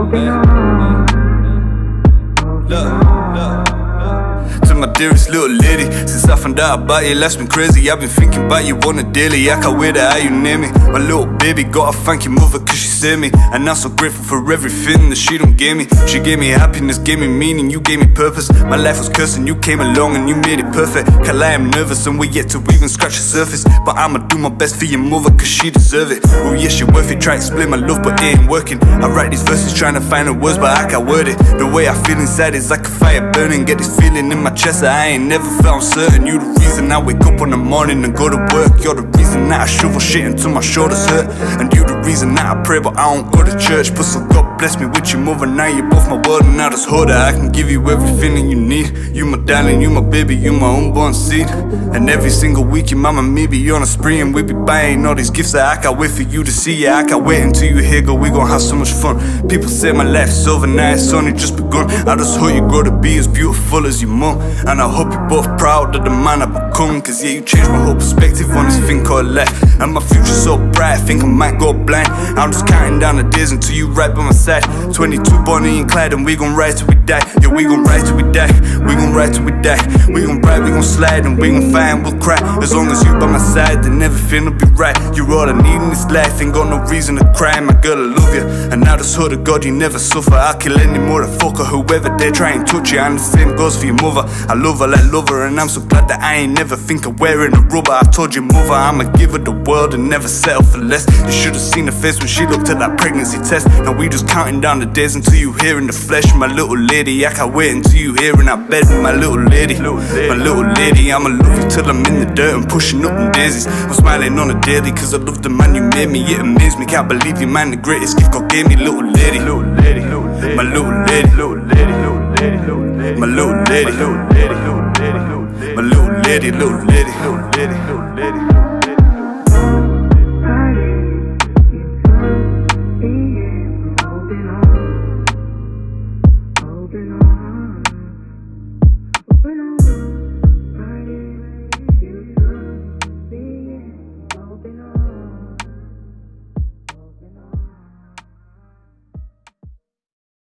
To my dearest little lady, since I found out about you, life's been crazy. I've been thinking about you on a daily. I can't wait to have you near me. My little baby, gotta thank your mother cause she saved me. And I'm so grateful for everything that she done gave me. She gave me happiness, gave me meaning, you gave me purpose. My life was cursed and you came along and you made it perfect. Cause I am nervous and we're yet to even scratch the surface. But I'ma do my best for your mother cause she deserve it. Oh yes, she worth it, try to explain my love but it ain't working. I write these verses trying to find the words but I can't word it. The way I feel inside is like a fire burning. Get this feeling in my chest that I ain't never felt certain. You the reason I wake up in the morning and go to work. You're the reason that I shovel shit until my shoulders hurt. And you the reason that I pray but I don't go to church. But so God bless me with your mother, now you're both my world. And I just hope that I can give you everything that you need. You my darling, you my baby, you my unborn seed. And every single week your mama and me be on a spree. And we be buying all these gifts that I can't wait for you to see. Yeah, I can't wait until you here, girl, we gon' have so much fun. People say my life's over, now it's only just begun. I just hope you grow to be as beautiful as your mum. And I hope you're both proud of the man I become. Cause yeah, you changed my whole perspective on this thing called life. And my future's so bright, I think I might go blind. I'm just counting down the days until you right by my side. 22 Bonnie and Clyde and we gon' ride till we die. Yeah, we gon' ride till we die. We gon' ride till we die. We gon' ride, we gon' slide and we gon' fight and we'll cry. As long as you by my side, then everything will be right. You're all I need in this life, ain't got no reason to cry. My girl, I love you, and I just hope to God you never suffer. I'll kill any motherfucker, whoever dare try and touch you. And the same goes for your mother. I love her like lover, and I'm so glad that I ain't never think of wearing a rubber. I told your mother I'ma give her the world and never settle for less. You should've seen her face when she looked at that pregnancy test. Now we just counting down the days until you here in the flesh. My little lady, I can't wait until you here in our bed with my little lady. My little lady, I'ma love you till I'm in the dirt and pushing up in daisies. I'm smiling on a daily cause I love the man you made me. It amazed me, can't believe you man, the greatest gift God gave me. Little lady, my little lady, my little lady, my little lady, little lady. Open